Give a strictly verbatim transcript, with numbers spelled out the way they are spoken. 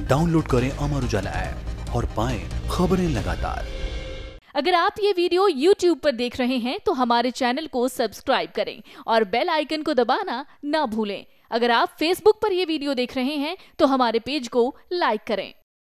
Download करें Amar Ujala app और पाएं खबरें लगातार। अगर आप ये वीडियो यूट्यूब पर देख रहे हैं तो हमारे चैनल को सब्सक्राइब करें और बेल आइकन को दबाना ना भूलें। अगर आप फेसबुक पर यह वीडियो देख रहे हैं तो हमारे पेज को लाइक करें।